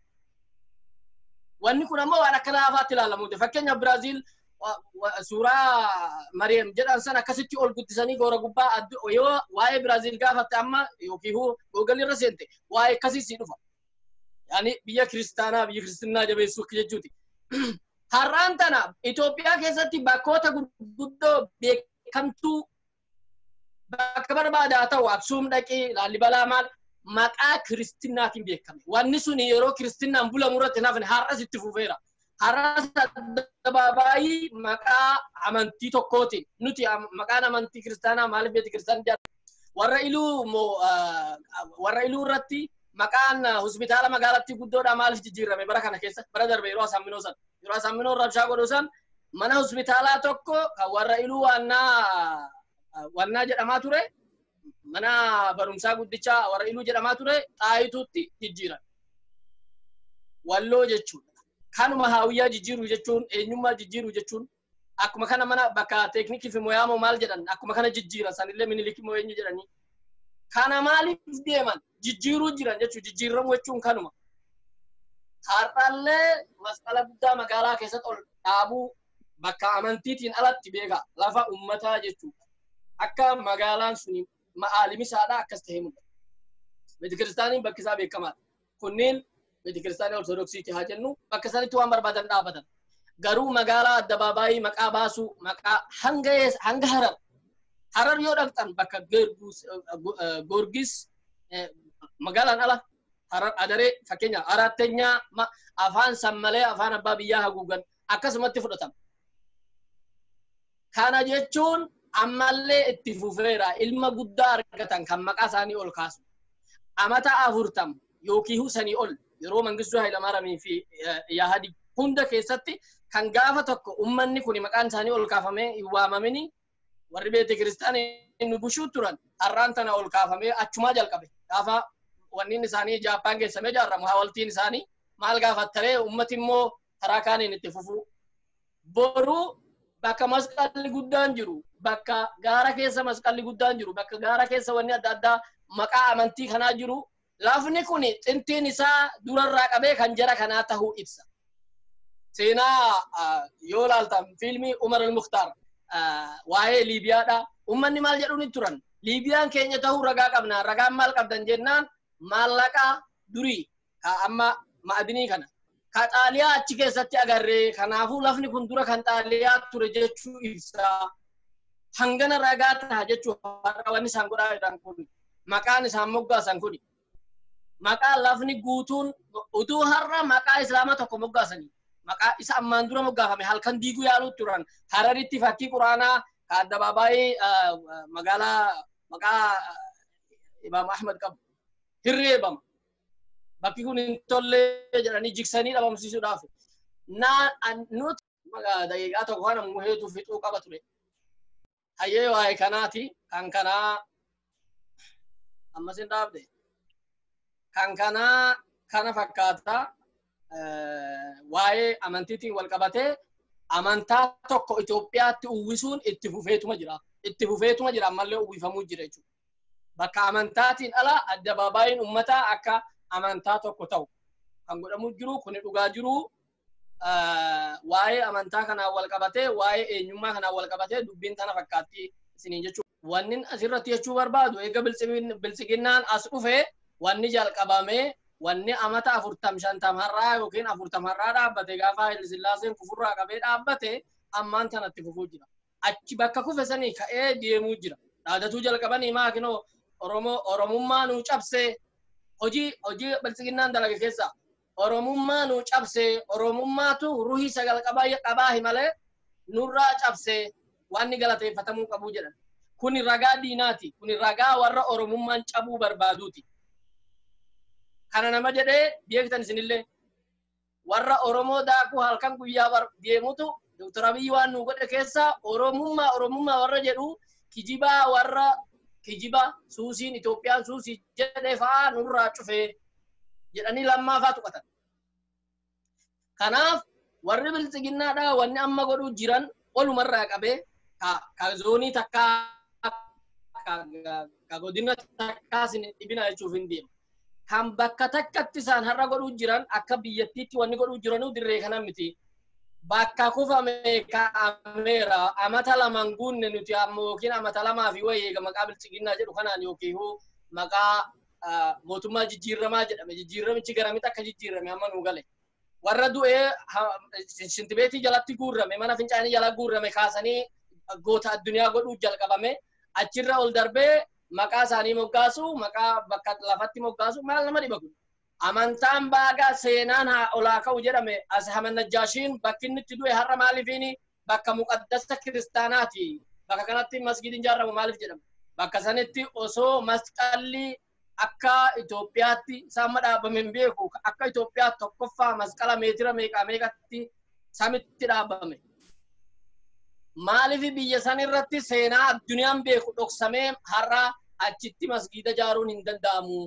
Wanni kun ammoo waan akka laafaatti ilaalamuuti. Fakkeenya Biraaziil suuraa Mariam jedhan san akkasitti ol guddisanii goora gubbaa yoo waa'ee Biraaziil gaafatte amma yookiin googalii irra seente waa'ee akkasii si dhufa. Yani biyya kiristaanaa biyya kiristinnaa jabeessuu akka jechuuti. Har'aan tana Itoophiyaa keessatti bakkoota gurguddoo beekamtuu bakka barbaadaa ta'u Aksuum dhaqee Laalibalaa maal maqaa kiristinnaatiin beekame. Wanni sun yeroo kiristinnaan bulamu irratti nafne har'as itti fufeera. Har'as adda maqaa amantii tokkootiin nuti maqaan amantii kiristaanaa maaliif beeti kiristaanaa warra iluu irratti maqaan hospitaala magaalatti guddoodha maaliif jijjiirame bara kana keessa bara darbe yeroo asamminoo rabshaa godhu san mana hospitaalaa tokko kan warra iluu wannaa jedhamaa ture mana barumsaa guddichaa warra iluu jedhamaa ture Xaayituutti jijjiiran walloo jechuudha kanuma haawiyyaa jijjiiruu jechuun eenyummaa jijjiiruu jechuun akkuma kana mana bakka teeknikii fi moyaamoo maal jedhan akkuma kana jijjiiran sanillee minilikii moo eenyu jedhanii kana maaliif deeman jijjiiruu jiran jechuun jijjiiramu jechuun kanuma har'allee masqala guddaa magaalaa keessatti ol dhaabuu bakka amantiitiin alatti beeka lafa ummataa jechuudha akka magaalaan suni ma'aalimisaadha akkas ta'ee mul'ata beetikiristaaniin bakki isaa beekamaadha kunneen beetikiristaanii ortodoksiitii haa jennu bakka sanitti waan barbaadan dhaabatan garuu magaalaa addabaabaayii maqaa baasuu maqaa hanga harar yoo dhaqxan bakka Goorgis magaalaan ala harar adaree fakkeenya Arattenyaa afaan sammalee afaan abbaa biyyaa haguugan akkasumatti fudhatama. Kana jechuun ammallee itti fufeera ilma guddaa argatan kan maqaa isaanii ol kaasu. Amata 40 yookiin sanii ol yeroo Mangistuu Hayilamaariyaamii fi Yaahadi hunda keessatti kan gaafa tokko ummanni kun maqaan isaanii ol kaafamee hin waamamini warri beetikiristaanii nu bushuu turan har'aan tana ol kaafamee achumaa jalqabe gaafa wanniin isaanii Jaappaan geessamee ijaaramu hawaltiin isaanii maal gaafattaree ummati immoo karaa kaaniin itti fufuu boruu bakka masqalli guddaan jiru bakka gaara keessa masqalli guddaan jiru bakka gaara keessa wanni adda addaa maqaa amantii kanaa jiru lafni kun xintiin isaa durarraa qabee kan jara kanaa tahuu ibsa seenaa yoo laaltan fiilmii Umar al-Mukhtar waa'ee Liibiyaadha ummanni maal jedhuun turan Liibiyaan keenya tahuu ragaa qabna ragaan maal qabdan jennaan maallaqa durii amma ma'adinii kana ka Xaaliyaa achi keessatti agarree kanaafuu lafni kun dura kan Xaaliyaa ture jechuu ibsa hangana ragaa ta'a jechuu wanni isaan godhaa jiran kun maqaan isaan moggaasan kun maqaa lafni guutuun utuu har'a maqaa islaamaa tokko moggaasanii maqaa isa ammaan dura moggaafame halkan diiguu yaaluu turan Hararitti fakkii quraanaa ka addabaabaayii magaalaa maqaa Imaam Ahmad qabu hirreebama bakki kun hin tolle jedhanii jiksanii dhabamsiisuudhaaf nuti daqiiqaa tokko kana muheetu fixuu qaba ture hayyee waa'ee kanaati kan kanaa ammas hin dhaabde kan kanaa kana fakkaata waa'ee amantiitiin wal qabatee amantaa tokko Itoophiyaatti uwwisuun itti fufeetuma jira ammallee uwwifamuu jira jechuudha bakka amantaatiin ala addabaabaayiin ummataa akka amantaa tokko ta'u kan godhamu jiru kun dhugaa jiru waa'ee amantaa kanaan wal qabatee waa'ee eenyummaa kanaan wal qabatee dubbiin tana fakkaatti isiniin jechuudha wanni asirratti jechuu barbaadu eega biltsiginnaan as dhufe wanni jalqabame wanni amata 40-50 har'aa yookiin 40 har'aa dhaabbate gaafa Haayile Sillaaseen kufurraa qabee dhaabbate ammaan tanatti fufuu jira achi bakka kufe sanii ka'ee deemuu jira dhaadatuu jalqabanii maakinoo oromummaa nuu cabsee hojii biltsiginnaan dalage keessa oromummaa nuu cabsee oromummaatu ruhii sagal qabaa himalee nurraa cabsee wanni galateeffatamuu qabuu jedhan kuni ragaa diinaati kuni ragaa warra oromummaan cabuu barbaaduuti kana nama jedhee beektan isinillee warra oromoo daakuu halkan guyyaa deemutu Dr. Abiy waan nu godhe keessa oromummaa warra jedhu kijibaa warra kijiba suusiin Itoophiyaan suusii jedhee fa'aa nurraa cufee jedhanii lammaafaa tuqatan kanaaf warri biltsiginnaadha wanni amma godhuu jiran olumarraa qabee ka zoonii takkaa ka godina takkaa isin dhibina jechuuf hin deema kan bakka takkatti isaan har'a godhuu jiran akka biyyattiitti wanni godhuu jiranuu dirree kana miti bakka kufame ka'ameera amata lamaan guunne nuti ammoo yookiin amata lamaa fi wayii maqaa biltsiginnaa jedhu kanaan yookiin maqaa mootummaa jijjiiramaa jedhame jijjiiramichi garamitti akka jijjiirame amma nuu gale warra du'ee shintibeetii jalatti guurrame mana fincaanii jala guurrame kaasanii goota addunyaa godhuu jalqabame achirra ol darbee maqaa isaanii moggaasu maqaa bakka lafatti moggaasu maal nama dhiba kun amantaan baagaa seenaan haa olaa ka'u jedhame as Najjaashiin bakki inni itti du'e har'a maaliifini bakka muqaddasa kiristaanaati bakka kanatti masgiidin ijaaramu maaliif jedhama bakka sanitti osoo masqalli akka Itoophiyaatti isaan dhaabame hin beeku akka Itoophiyaa tokkoffaa masqala meetira meeqatti samitti dhaabame. Maaliif biyya san irratti seenaa addunyaan beeku dhoksamee har'a achitti masgiida ijaaruun hin danda'amu.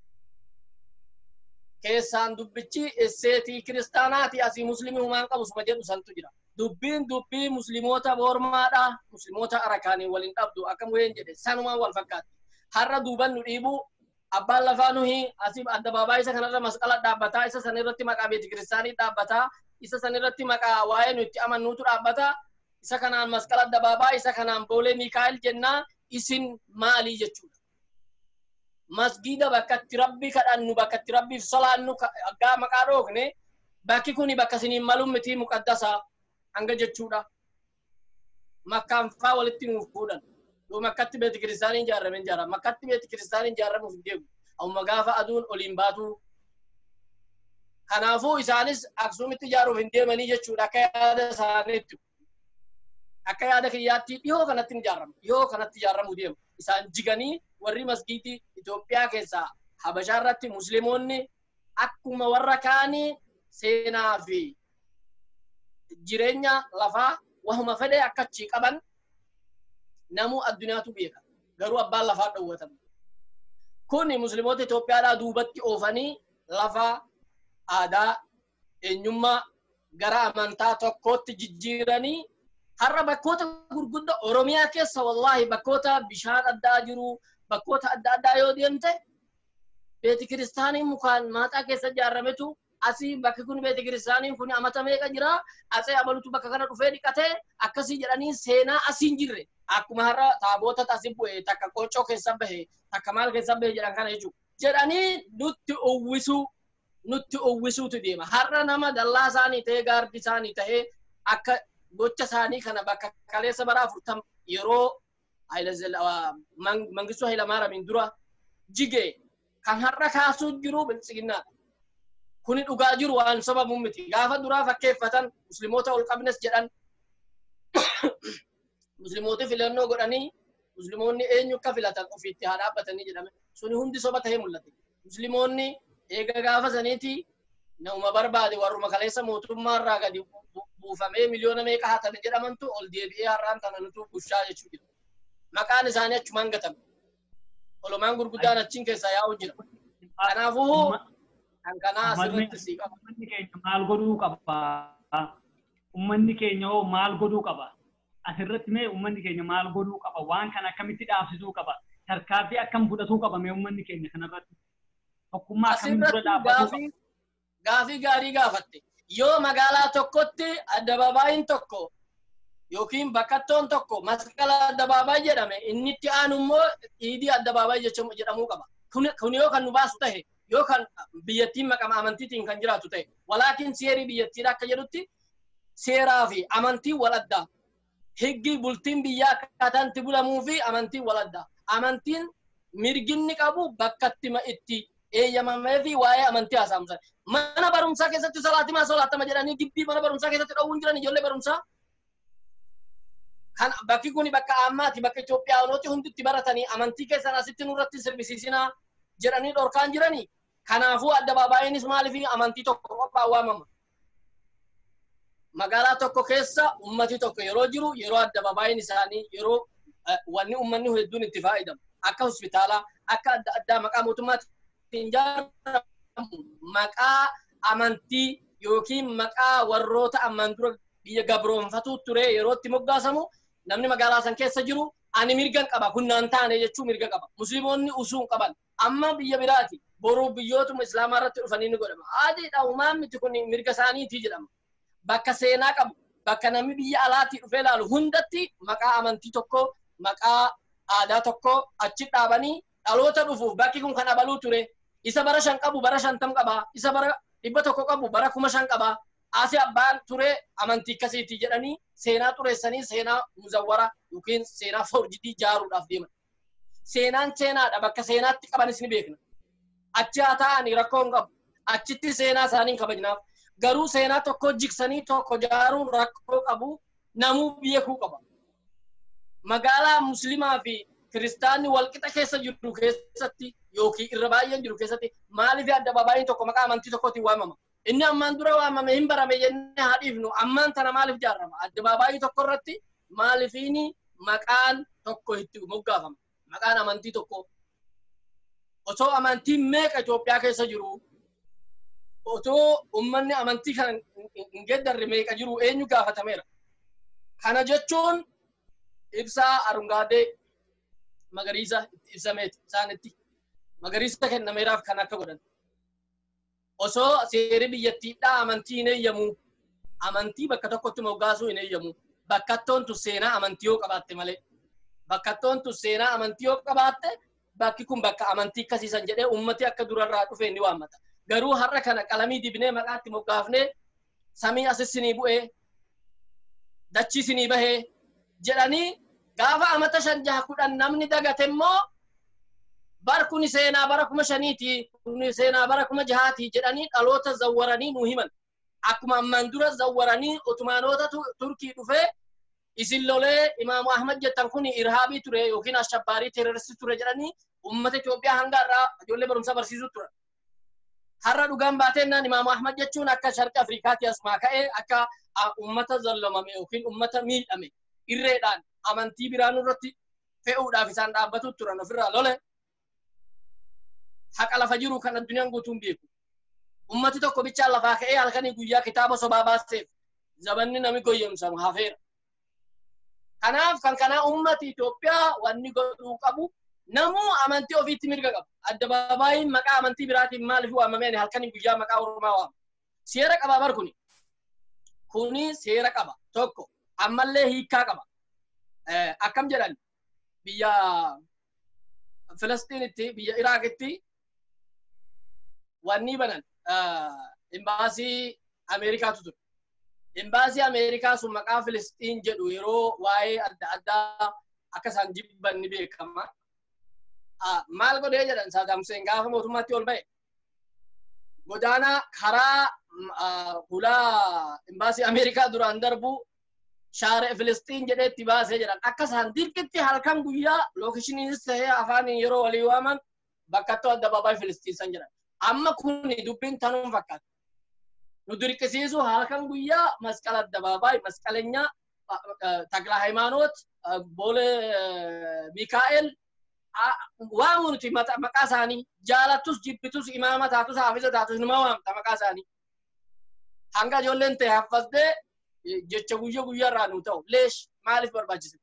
Keessaan dubbichi esseetii kiristaanaati asii muslimii humaan qabu suma jedhu santu jira. Dubbii muslimoota boormaadha. Muslimoota arakaanii waliin dhabdu akka muheen jedhe sanumaan wal fakkaatti. Har'a duuban nu dhiibu abbaan lafaa nuhi asii addabaabaayii isa kanarra masqala dhaabbataa isa san irratti maqaa beeti kiristaanii dhaabbataa isa san irratti maqaa waa'ee nuti amannuutu dhaabbataa isa kanaan masqala addabaabaa isa kanaan boolee Mikaa'el jennaa isin maalii jechuudha. Masgiida bakka itti rabbi kadhannu bakka itti rabbiif salaannu aggaa maqaa dhoofne bakki kuni bakka isiniin maluun miti muqaddasaa hanga jechuudha. Makkaan faa walitti nuuf fuudhan. Yoo makkatti beeti kiristaaniin ijaarame ijaarama. Makkatti beeti kiristaaniin ijaaramuuf hin deemu. Amma gaafa aduun oliin baatu. Kanaafuu isaanis Aksuumitti ijaaruuf hin deemanii jechuudha akka yaada isaaniitti. Akka yaada kiyyaatti dhiyoo kanatti ijaarama. Dhiyoo kanatti ijaaramuu deemu. Isaan jiganii warri masgiitii Itoophiyaa keessaa Habashaa irratti musliimoonni akkuma warra kaanii seenaa fi jireenya lafaa wahuma fedhe akka achii qaban namuu addunyaatu beeka. Garuu abbaan lafaa dhowwatan. Kuni musliimoota Itoophiyaadhaa duubatti oofanii lafaa aadaa eenyummaa gara amantaa tokkootti jijjiiranii har'a bakkoota gurguddaa Oromiyaa keessa wallahi bakkoota bishaan addaa jiru bakkoota adda addaa yoo deemte beeti kiristaaniin mukaan maaxaa keessa ijaarametu asii bakki kun beeti kiristaaniin kun amata meeqa jira asee abalutu bakka kana dhufee dhiqatee akkasii jedhanii seenaa asii hin jirre akkuma har'a taaboota asii bu'e takka qoccoo keessa bahe takka maal keessa bahe jedhan kana jechuudha jedhanii nutti uwwisuutu deema har'a nama dallaa isaanii ta'ee gaardi isaanii ta'ee akka gocha isaanii kana bakka kaleessa bara 40 yeroo Mangistuu Hayilamaariyaamiin dura jige kan har'a kaasuu jiru biltsiginnaa. Kuni dhugaa jiru waan sababu miti. Gaafa duraa fakkeeffatan musliimoota ol qabnes jedhan musliimooti filannoo godhanii musliimoonni eenyu akka filatan ofiitti haa dhaabbatanii jedhame. Suni hundi soba ta'ee mul'ate. Musliimoonni eega gaafa saniiti nama barbaade warruma kaleessa mootummaarraa gadi buufamee miliyoona meeqa hatame jedhamantu ol deebi'ee har'aan kana nutu bushaa jechuudha. Maqaan isaanii achumaan gatame. Olomaan gurguddaan achiin keessaa yaa'u jira. Kanaafuu kan kanaa asirratti sii qaba. Uummanni keenya maal godhuu qaba? Uummanni keenya hoo maal godhuu qaba? Asirratti mee uummanni keenya maal godhuu qaba? Waan kana akkamitti dhaabsisuu qaba? Tarkaanfii akkam fudhatuu qaba mee uummanni keenya kanarratti? Tokkummaa akkamitti dura dhaabbatuu qaba? Gaafii gaarii gaafatte. Yoo magaalaa tokkotti addabaabaayii tokko yookiin bakkattoon tokko masqala addabaabaayii jedhame inni itti aanu immoo iidii addabaabaayii jedhamuu qaba. Kun yoo kan nu baasu ta'e yoo kan biyyattiin maqama amantiitiin kan jiraatu ta'e walaakin seerii biyyattiidha akka jedhutti seeraa fi amantiin wal addaa. Higgi bultiin biyyaa akkaataan itti bulamuu fi amantiin wal addaa. Amantiin mirginni qabu bakkatti itti eeyyamamee fi waa'ee amantii haasa'amsan. Mana barumsaa keessatti salaatimaa salaatama jedhanii gibbii mana barumsaa keessatti dhowwuun jiran ijoollee barumsaa. Kan bakki kuni bakka ammaati bakka Itoophiyaanoti hunditti baratanii amantii keessan asitti nurratti sirbisiisinaa jedhanii dhorkaan jiranii. Kanaafuu addabaabaayyiinis maaliif amantii tokko qofaan waamama. Magaalaa tokko keessa ummati tokko yeroo jiru yeroo addabaabaayyiin isaanii yeroo wanni ummanni hedduun itti fayyadamu. Akka hospitaalaa akka adda addaa maqaa mootummaatti ijaaramu maqaa amantii yookiin maqaa warroota amman dura biyya gabroonfatu ture yeroo itti moggaasamu namni magaalaa san keessa jiru ani mirgan qaba kunnaan taane jechuu mirga qaba. Musliimoonni usuun qaban amma biyya biraati boruu biyyootuma islaamaa irratti dhufanii ni godhama. Aadiidha uumaan miti kun mirga isaaniitii jedhama. Bakka seenaa qabu bakka namni biyya alaatii dhufee ilaalu hundatti maqaa amantii tokko maqaa aadaa tokko achi dhaabanii dhaloota dhufuuf bakki kun kan abaluu ture. Isa bara 5 qabu bara 50 qaba. Isa bara 100 qabu bara 5,000 qaba. Asi abbaan ture amantii akkasiitii jedhanii seenaa xureessanii seenaa muzawwara yookiin seenaa forjidii jaaruudhaaf deeman. Seenaan seenaadha bakka seenaatti qabanis ni beekna. Achi haa ta'anii rakkoon qabu. Achitti seenaa isaanii kabajnaaf. Garuu seenaa tokko jiksanii tokko jaaruun rakkoo qabu namuu beekuu qaba. Magaalaa muslimaa fi kiristaanni walqixa keessa jiru keessatti yookiin irra baay'een jiru keessatti maaliif adda babaayin tokko maqaa amantii tokkotti waamama. Inni ammaan dura waamame hin barame jennee haadhiifnu ammaan tana maaliif jaarrama? Adda babaayin tokko irratti maalifiini maqaan tokko itti moggaafama? Maqaan amantii tokko. Otoo amantiin meeqa Itoophiyaa keessa jiru? Otoo ummanni amantii kan hin geddarre meeqa jiru eenyu gaafatameera? Kana jechuun ibsaa arungaadee magariisa ibsameeti isaanitti. Magariisa kennameeraaf kan akka godhan. Osoo seerri biyyattiidhaa amantii hin eeyyamu, amantii bakka tokkotti moggaasuu hin eeyyamu. Bakkattoon tun seenaa amantii yoo qabaatte malee. Bakkattoon tun seenaa amantii yoo qabaatte bakki kun bakka amantii akkasiisan jedhee ummati akka durarraa dhufe ni waammata. Garuu har'a kana qalamii dibnee maqaatti moggaafnee samii asissinii bu'ee dachii sinii bahee jedhanii gaafa amata 5-10 namni dagate immoo bar kuni seenaa bara 5,000 kuni seenaa bara 6,000 jedhanii dhaloota zawwaranii nu himan. Akkuma ammaan dura zawwaranii Otomaanota Turkii dhufee isin lolee Imaamu Ahmad jettan kuni irhaabii ture yookiin ashabbaarii teeroristii ture jedhanii ummata Itoophiyaa hanga irraa ijoollee barumsa barsiisuu turan. Har'a dhugaan baatennaan Imaamu Ahmad jechuun akka Sharqi Afrikaatti asmaa ka'ee akka ummata zallamame yookiin ummata miidhame irreedhaan amantii biraan irratti fe'uudhaaf isaan dhaabbatu turan ofirraa lole. Haqa lafa jiru kan addunyaan guutuun beeku. Ummati tokko bichaan lafaa ka'ee halkanii guyyaa kitaaba sobaa baaseef zabanni nami goyyomsamu hafeera. Kanaaf kan kana ummati Itoophiyaa wanni godhuu qabu namuu amantii ofiitti mirga qabu. Adda babaayin maqaa amantii biraatiin maaliif waamameen halkanii guyyaa maqaa Oromaa waamu. Seera qaba bar kuni. Kuni seera qaba. Tokko ammallee hiikaa qaba. Akkam jedhan biyya Filisxiinitti biyya Iraaqitti wanni banan embaasii Ameerikaatu ture. Embaasii Ameerikaa sun maqaa Filisxiin jedhu yeroo waa'ee adda addaa akka isaan jibban ni beekama. Maal godhee jedhan Saddam Hussein gaafa mootummaatti ol ba'e. Godaana karaa hulaa embaasii Ameerikaa duraan darbu shaare Filisxiin jedhee itti baasee jedhan. Akka isaan dirqitti halkan guyyaa lookeshiniinis ta'ee afaan yeroo walii waaman bakkattoo adda babaay Filisxiin san jedhan. Amma kuni dubbiin tanuun fakkaata. Nu dirqisiisu halkan guyyaa masqala adda babaay masqalenya Takla Hayimaanoot Boole Mikaa'el waamu nuti maqaa isaanii jaalattus jibbitus imaama taatus haafiza taatus numa waamta maqaa isaanii. Hanga ijoolleen ta'e haffasdee jecha guyyaa irraa nu ta'u leesh maaliif barbaachise?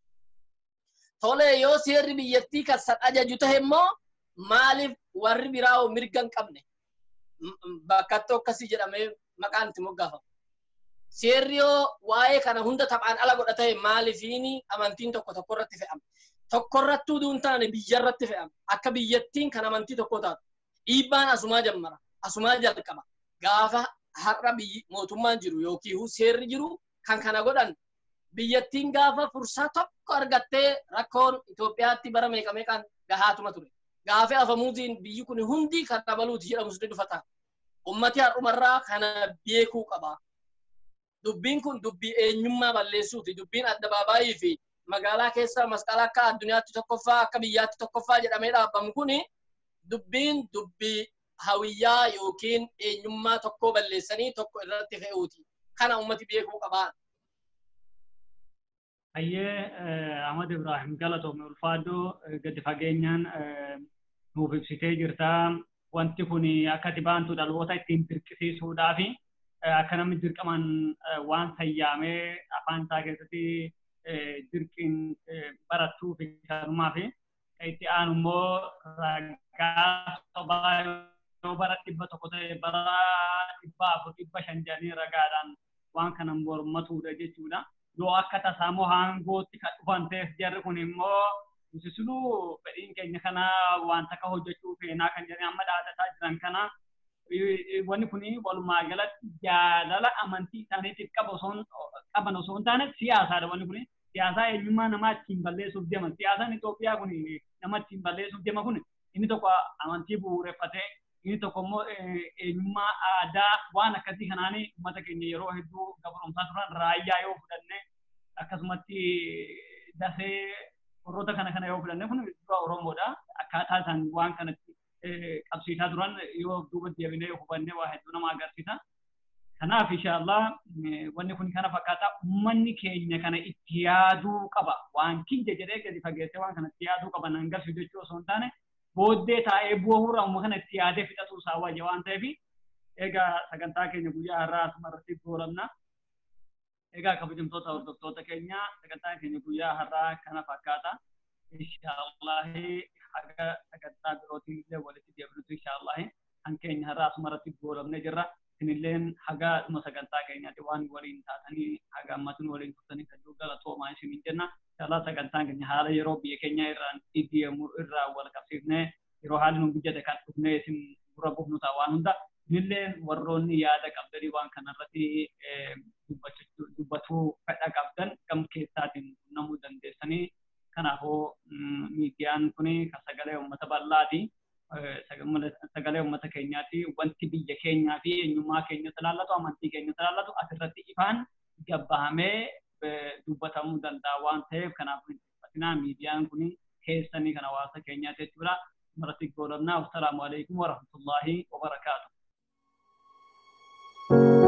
Tole yoo seerri biyyattii kan san ajaju ta'e immoo maaliif warri biraa mirga hin qabne bakkattoo akkasii jedhamee maqaan itti moggaafamu. Seerri yoo waa'ee kana hunda taphaan ala godha ta'e maaliifiini amantiin tokko irratti fe'ama. Tokko irrattuu duun taane biyya irratti fe'ama. Akka biyyattiin kan amantii tokko taatu. Dhiibbaan asumaa jammara. Asumaa jalqaba. Gaafa har'a mootummaan jiru yookiin seerri jiru kan kana godhan biyyattiin gaafa fursaa tokko argattee rakkoon Itoophiyaatti bara meeqaan gahaatuma ture. Gaafa afamuutiin biyyi kun hundi kan dabaluuti jedhamus ni dhufata. Ummati har'umarraa kana beekuu qaba. Dubbiin kun dubbii eenyummaa balleessuuti. Dubbiin adda baabaayii fi magaalaa keessa masqala akka addunyaatti tokkoffaa akka biyyaatti tokkoffaa jedhamee dhaabbamu kuni dubbiin dubbii hawiyyaa yookiin eenyummaa tokko balleessanii tokko irratti fe'uuti. Kana ummati beekuu qaba. Ayyee Ahmad Ibrahim galatoomne ulfaadoo gadi fageenyaan nuuf ibsitee jirta. Wanti kun akka dibaantu dhaloota ittiin dirqisiisuudhaafi akka namni dirqaman waan sayyaamee afaan isaa keessatti dirqiin barattuu fi sanumaa fi itti aanu immoo ragaa sobaa yoo bara 100 ta'e bara 400 500 jedhanii ragaadhaan waan kana mormatuudha jechuudha. Yoo akka tasaamoo haangootti kan dhufan ta'es jarri kun immoo nusisuluu fedhiin keenya kana wanta akka hojjechuu feenaa kan jedhanii amma dhaadataa jiran kana wanni kun walumaa galatti jaalala amantii isaaniitiif qaban osoo hin taane siyaasaadha. Wanni kun siyaasaa eenyummaa namaa ittiin balleessuuf deeman. Siyaasaan Itoophiyaa kun nama ittiin balleessuuf deema kun inni tokko amantii bu'uureffatee inni tokko immoo eenyummaa aadaa waan akkasii kanaanii uummata keenya yeroo hedduu gabromsaa turan raayyaa yoo fudhanne akkasumatti dasee warroota kana yoo fudhanne kun dura Oromoodha. Akkaataa isaan waan kanatti qabsiisaa turan yoo duuba deebinee hubannee waa hedduu nama agarsiisa. Kanaaf inshaallah wanni kun kana fakkaata uummanni keenya kana itti yaaduu qaba. Waan kinje jedhee gadi fageessee waan kana itti yaaduu qaba nan galchu jechuu osoo hin taane booddee taa'ee bu'uura uumma kana itti yaadee fixatu isaa wayya waan ta'eef egaa sagantaa keenya guyyaa har'aa asumarratti goolabna. Egaa kabajamtoota hordoftoota keenya sagantaa keenya guyyaa har'aa kana fakkaata. Inshaallah haga sagantaa birootiin illee walitti deebinutu inshaallah kan keenya har'aa asumarratti goolabnee jirra. Sinilleen haga dhuma sagantaa keenyaatti waan waliin taatanii haga ammatiin waliin turtanii kan jiru galatoomaa isiniin jenna. Inshaallah sagantaan keenya haala yeroo biyya keenya irraan deemu irraa wal qabsiifnee yeroo haalli nu mijate kan dhufnee isin gurra buufnu ta'a waan hunda. Sinilleen warroonni yaada qabdanii waan kanarratti dubbatuu fedha qabdan gam keessaatiin namuu dandeessanii. Kanaafuu miidiyaan kun kan sagalee uummata bal'aati. Sagalee uummata keenyaati. Wanti biyya keenyaa fi eenyummaa keenya ilaallatu amantii keenya ilaallatu asirratti ifaan gabbahamee dubbatamuu danda'a waan ta'eef kanaafuu miidiyaan kun keessanii kan hawaasa keenyaati jechuudha. Marati goolabnaa. Assalaamu alaikum wa rahmatullahi wa barakaatuh.